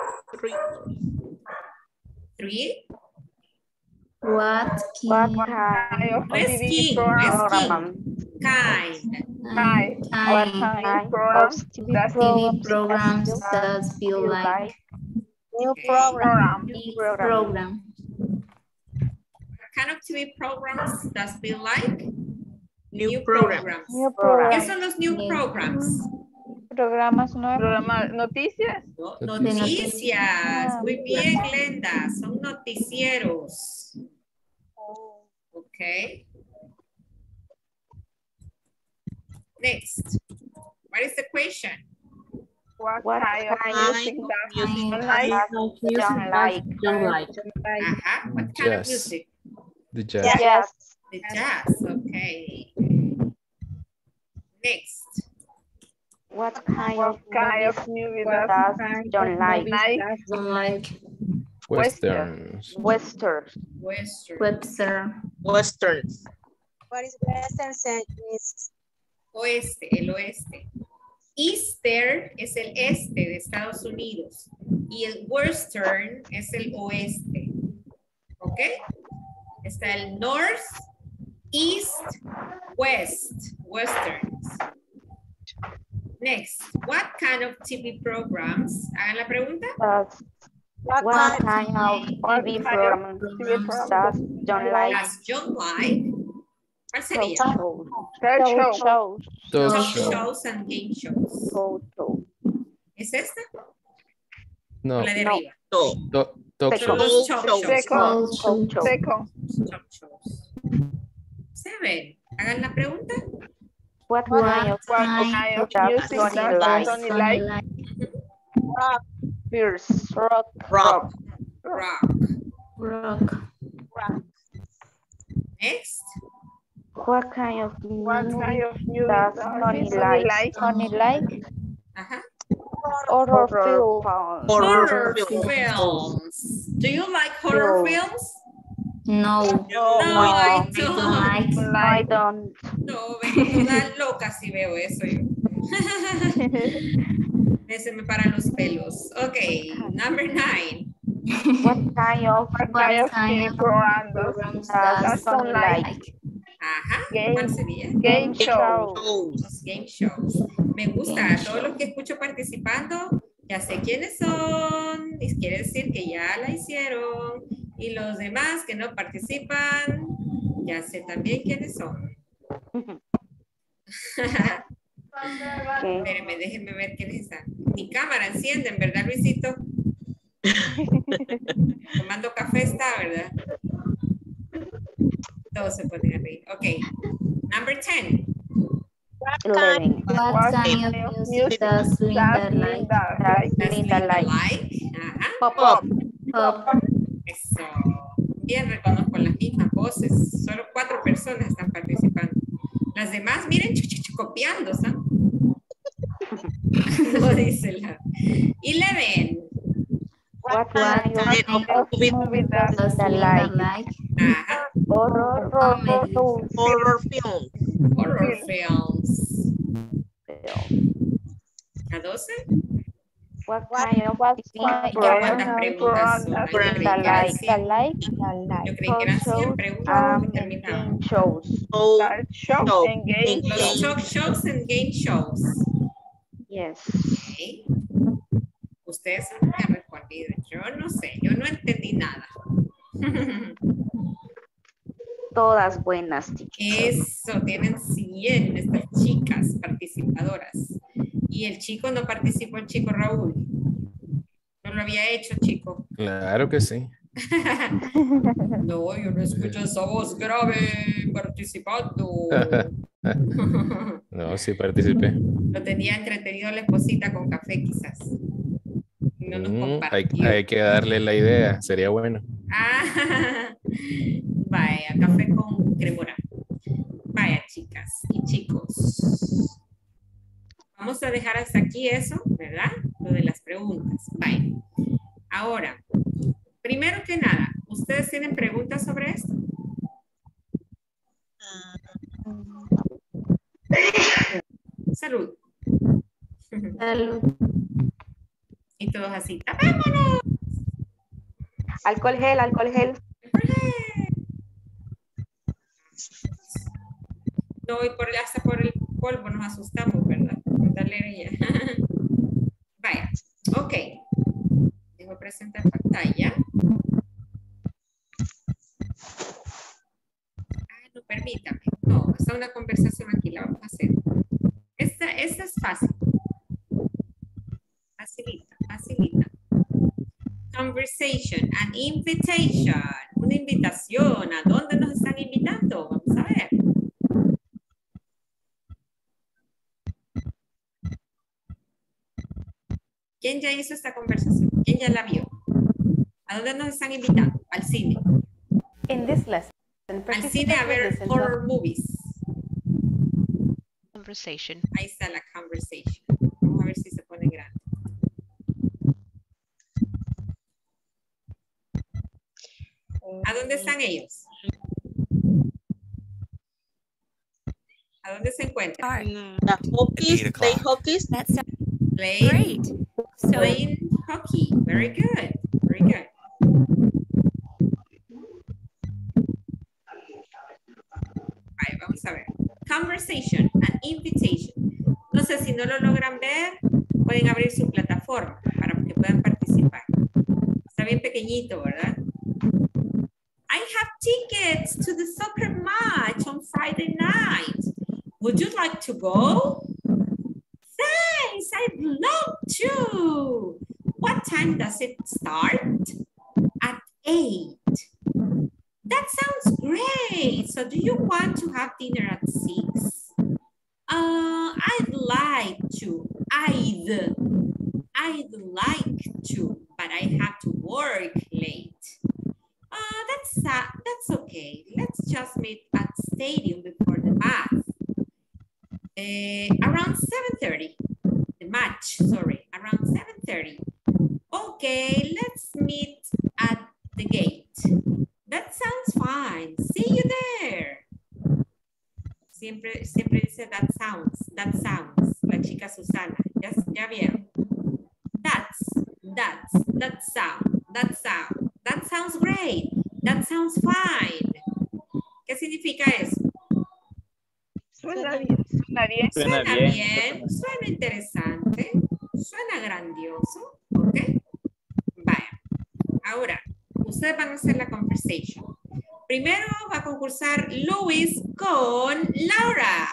Three. What What kind of No es T V king, no es program? king. Kind. Kind. What kind of programs does T V programs does Bill like? New Okay. program? Program. What kind of T V programs does Bill like? New program. New ¿Qué program. son los new programs? Programas nuevos. Programa, noticias. No- Noticias. Noticias. Muy bien, Glenda. Son noticieros. Okay. Next. What is the question? What, What kind of kind music of does music Bill does like? Don't like. Don't like. Ajá. What kind of Jazz. music? The jazz. Yes. The jazz. Okay. Next. What kind What of kind of movies music does does John like? Don't like. Westerns. Western. Western. Webster. Westerns. What is Western sense? Oeste, el oeste. Eastern es el este de Estados Unidos y el western es el oeste. ¿Ok? Está el north, east, west, westerns. Next, what kind of T V programs? Hagan la pregunta. Does What, What kind kind of What T V kind of program T V program does John like? Does John like? ¿Cuál sería? Talk Talk show. show. Talk Talk show. shows and game shows. Talk show. ¿Es esta? No. O la de No. arriba. So, Talk, talk Second. shows. Talk shows. shows. Second. Talk show. Second. Talk shows. Seven. Hagan la pregunta. What What kind of What kind of does music Johnny does like? Johnny like? rock? Fierce. Rock. rock. Rock. Rock. Rock. Next. What kind of What music kind of music does does Johnny Johnny like? like? Johnny like? Ajá. Horror film. Horror Horror film. films. Do you like horror No. films? No. No, I I don't. don't. I don't. No, vengo toda loca si veo eso yo. Ese me para los pelos. Okay, number nine. What kind of, What kind of programs does Tony like? Ajá, Game, ¿cuál sería? game show. Los game shows. Me gusta, Game todos los que escucho participando, ya sé quiénes son, y quiere decir que ya la hicieron, y los demás que no participan, ya sé también quiénes son. Espérenme, déjenme ver quiénes están. Mi cámara encienden, ¿verdad, Luisito? Tomando café está, ¿verdad? Todos se pueden reír. Ok. Number ten. eleven. What kind of music does Linda like? Does Linda like. Ajá. Pop up. Pop. Eso. Bien, reconozco las mismas voces. Solo cuatro personas están participando. Las demás, miren, ch ch ch, copiando, ¿sabes? No dice la. eleven. What What kind kind of of movie does Does Linda Linda like? like? Ajá. Horror, Comedy. horror, Horror film. Horror films. ¿A doce? What kind of What movie kind ¿Cuántas of preguntas son? Yo creí que Linda eran like? cien. like? Yo creí que eran cien preguntas que terminaban. Game shows. Oh, Talk show show. and game And Los show. talk shows and game shows. Yes. Okay. Ustedes son los que han respondido. Yo no sé, yo no entendí nada. Todas buenas, chicas. Eso, tienen cien estas chicas participadoras. Y el chico no participó, el chico Raúl. No lo había hecho, chico. Claro que sí. No, yo no escucho esa voz grave participando. No, sí participé. Lo tenía entretenido la esposita con café, quizás. No nos Mm, hay, compartió. hay que darle la idea, sería bueno. Ah, vaya, café con cremora. Vaya, chicas y chicos. Vamos a dejar hasta aquí eso, ¿verdad? Lo de las preguntas. Vaya. Ahora, primero que nada, ¿ustedes tienen preguntas sobre esto? Salud. Salud. Y todos así, ¡tapémonos! Alcohol gel, alcohol gel. No, y por, hasta por el polvo nos asustamos, ¿verdad? Por la alergia. Vaya, ok. Dejo presentar pantalla. Ah, no, permítame. No, está una conversación aquí, la vamos a hacer. Esta, esta es fácil. Facilita, facilita. Conversation, an invitation. Una invitación. ¿A dónde nos están invitando? Vamos a ver. ¿Quién ya hizo esta conversación? ¿Quién ya la vio? ¿A dónde nos están invitando? Al cine. In this lesson, Al cine a ver horror movies. Conversation. Ahí está la conversation. Vamos a ver si se pone grande. ¿A dónde están ellos? ¿A dónde se encuentran? The hockeys, play hockeys. That's Playing, great. So playing hockey. Very good. Very good. Ahí vamos a ver. Conversation, an invitation. No sé si no lo logran ver, pueden abrir su plataforma para que puedan participar. Está bien pequeñito, ¿verdad? I have tickets to the soccer match on Friday night. Would you like to go? Thanks, I'd love to. What time does it start? At eight. That sounds great. So do you want to have dinner at six? Uh, I'd like to. I'd. I'd like to, but I have to work late. Uh, that's, uh, that's okay. Let's just meet at stadium before the match. Uh, around seven thirty. The match, sorry, around seven thirty. Okay, let's meet at the gate. That sounds fine. See you there. Siempre, siempre dice that sounds, that sounds. La chica Susana. ¿Ya, ya vieron? that sound, that sound, that sounds great, that sounds fine. ¿Qué significa eso? Suena bien. Suena bien. Suena, Suena bien, bien. suena interesante, suena grandioso, ¿ok? Vaya, ahora, ustedes van a hacer la conversation. Primero va a concursar Luis con Laura.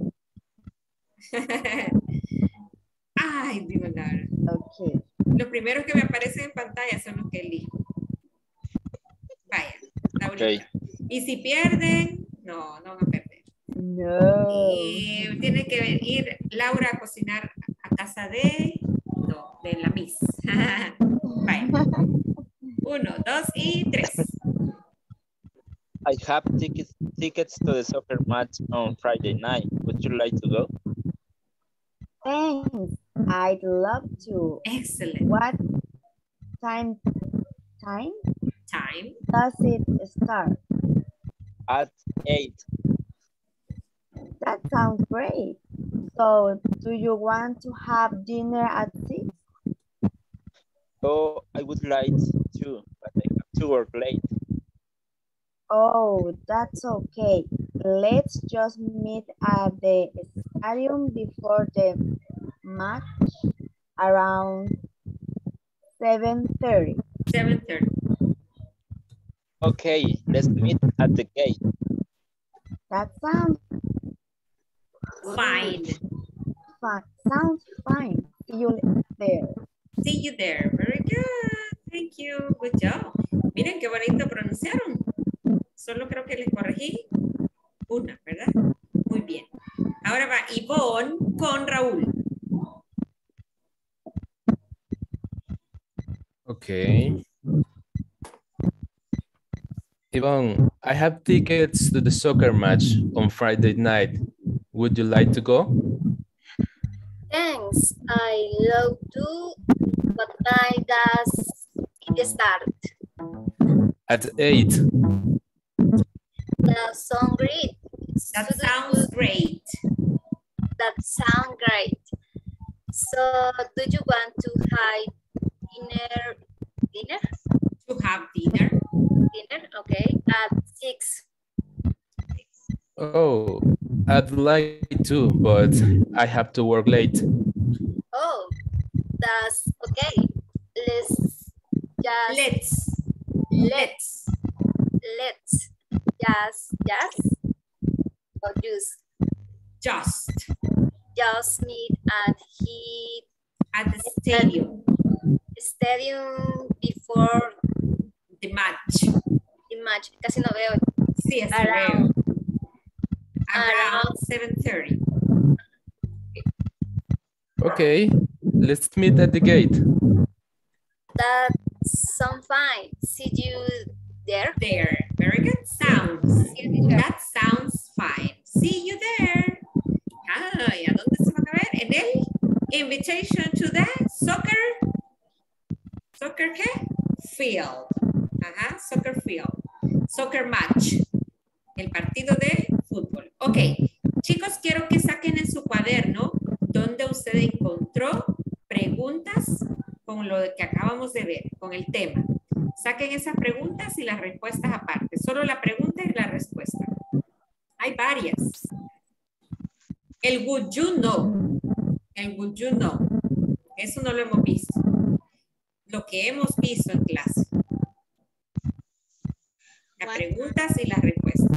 Ay, digo Laura. Okay. Los primeros que me aparecen en pantalla son los que elijo. Vaya, Laurita. Okay. Y si pierden, no, no van a perder. No. Y tiene que ir Laura a cocinar a casa de, no, de la Miss. Vaya. Uno, dos y tres. I have tickets tickets to the soccer match on Friday night. Would you like to go? Thanks. I'd love to. Excellent. What time time Time. does it start? At eight. That sounds great. So do you want to have dinner at six? Oh, I would like to, but I have to work late. Oh, that's okay. Let's just meet at the stadium before the match around seven thirty. seven thirty. Okay, let's meet at the gate. That sounds Fine. fine. Sounds fine. See you there. See you there. Very good. Thank you. Good job. Miren qué bonito pronunciaron. Solo creo que les corregí una, ¿verdad? Muy bien. Ahora va Ivonne con Raúl. Okay. Yvonne, I have tickets to the soccer match on Friday night. Would you like to go? Thanks. I love to, but I does it start. At eight. That sounds great. That sounds great. That sounds great. So, do you want to have dinner? Dinner? To have dinner. Dinner, okay. At six. Oh, I'd like to, but I have to work late. Oh, that's okay. Let's just Let's. Let's. let's just just or just Just. just meet at he At the stadium. stadium before The match. the match. Casi no veo. Sí, es Around. veo. Around Around. seven thirty. Okay, let's meet at the gate. That sounds fine. See you there. There. Very good. Sounds. That sounds fine. See you there. Ah, ¿y a dónde se van a ver? En el invitation to the soccer. ¿Soccer qué? Field. Ajá, soccer field. Soccer match. El partido de fútbol. Ok. Chicos, quiero que saquen en su cuaderno donde usted encontró preguntas con lo que acabamos de ver, con el tema. Saquen esas preguntas y las respuestas aparte. Solo la pregunta y la respuesta. Hay varias. El would you know. El would you know. Eso no lo hemos visto. Lo que hemos visto en clase. Las preguntas y las respuestas.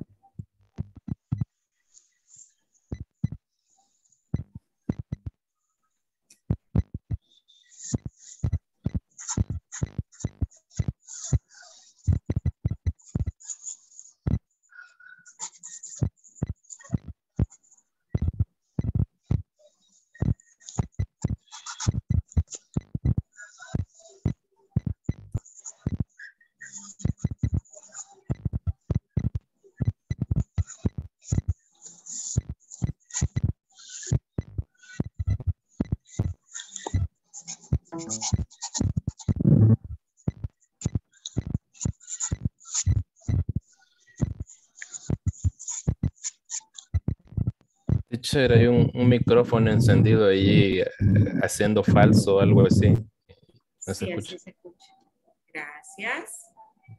Teacher, hay un, un micrófono encendido allí eh, haciendo falso o algo así. No se Sí, escucha. así se escucha. Gracias.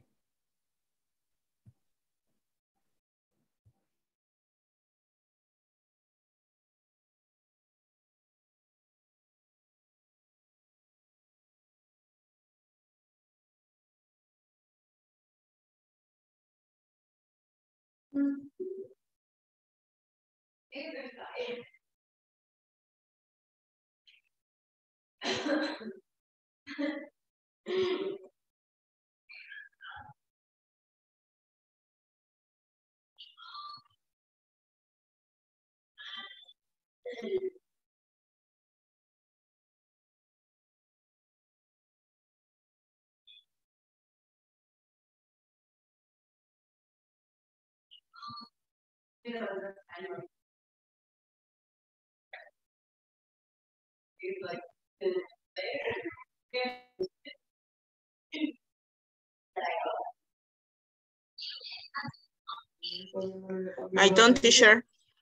I don't, teacher.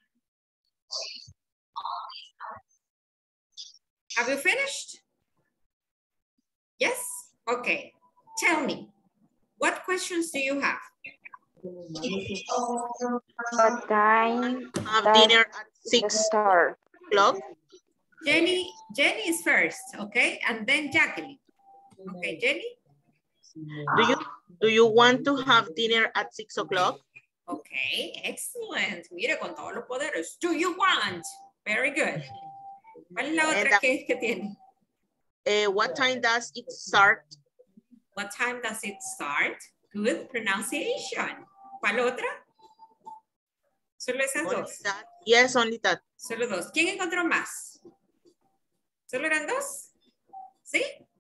Have you finished? Yes? Okay. Tell me, what questions do you have? What time Have does dinner at it six start? o'clock. Jenny, Jenny is first, okay? And then Jacqueline. Okay, Jenny? Do you do you want to have dinner at six o'clock? Okay, excellent. Mire, con todos los poderes. Do you want? Very good. ¿Cuál es la And, otra uh, que, que tiene? Uh, what time does it start? What time does it start? Good pronunciation. ¿Cuál otra? Solo esas Only dos. that. Yes, only that. Solo dos. ¿Quién encontró más? ¿Solo eran dos? ¿Sí?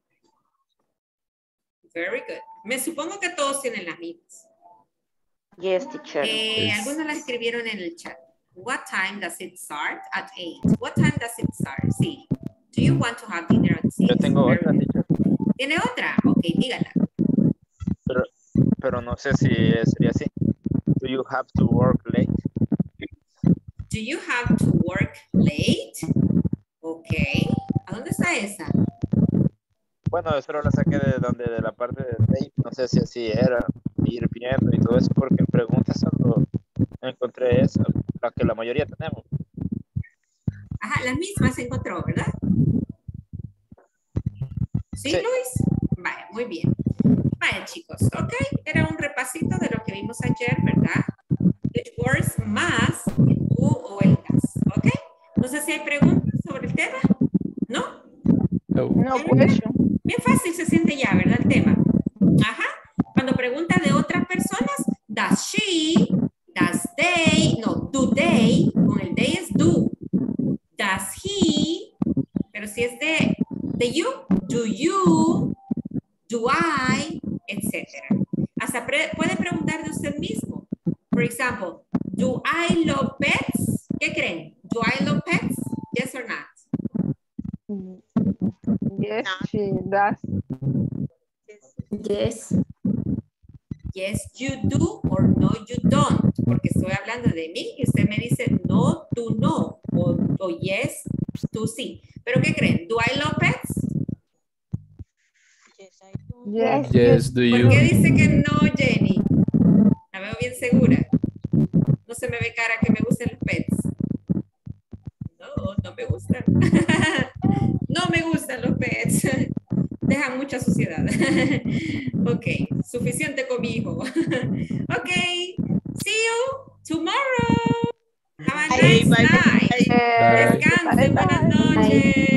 Very good. Me supongo que todos tienen las mismas. Yes, teacher. Eh, Yes. Algunos las escribieron en el chat. What time does it start? At eight. What time does it start? Sí. Do you want to have dinner at six? Yo tengo Very otra, good. teacher, ¿Tiene otra? Ok, dígala. pero, pero no sé si sería así. Do you have to work late? Do you have to work late? Ok. ¿A dónde está esa? Bueno, solo la saqué de donde, de la parte de late. No sé si así era, ir viendo y todo eso, porque en preguntas solo encontré eso, la que la mayoría tenemos. Ajá, las mismas se encontró, ¿verdad? ¿Sí, Sí. Luis? Vaya, muy bien. Vaya, chicos, ok. Era un repasito de lo que vimos ayer, ¿verdad? Which words más el tú o el das, ¿ok? No sé si hay preguntas sobre el tema. ¿No? No. No Bien, question. bien fácil se siente ya, ¿verdad? El tema. Ajá. Cuando pregunta de otras personas, does she, does they, no, do they, con el they es do. Does he, pero si es de, de you, do you, do I, etcétera. Hasta pre- puede preguntar de usted mismo. For example, do I love pets? ¿Qué creen? Do I love pets? Yes or not? Yes, she does. Yes. Yes, you do or no, you don't. Porque estoy hablando de mí y usted me dice no, tú no. O, o yes, tú sí. ¿Pero qué creen? ¿Do I love pets? Yes. Yes, do ¿Por you? qué dice que no, Jenny? La veo bien segura. No se me ve cara que me gusten los pets. No, no me gustan. No me gustan los pets. Dejan mucha suciedad. Ok, suficiente con mi hijo. Ok, see you tomorrow. Have a Bye, nice bye, night. bye. Bye. Descansen, buenas noches.